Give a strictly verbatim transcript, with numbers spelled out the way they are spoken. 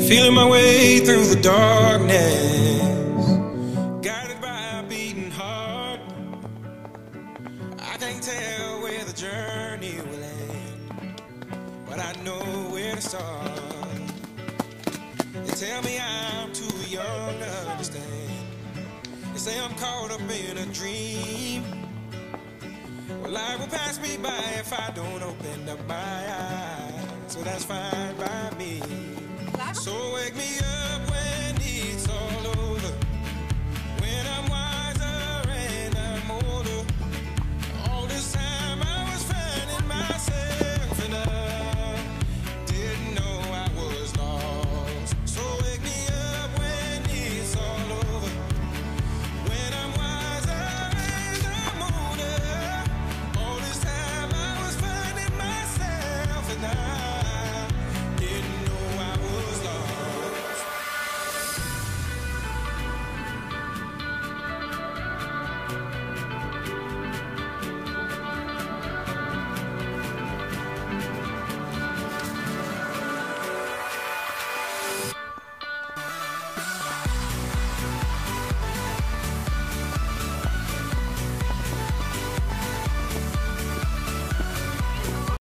Feeling my way through the darkness, guided by a beating heart. I can't tell where the journey will end, but I know where to start. They tell me I'm too young to understand. They say I'm caught up in a dream. Well, life will pass me by if I don't open up my eyes, so that's fine by me. So wake me up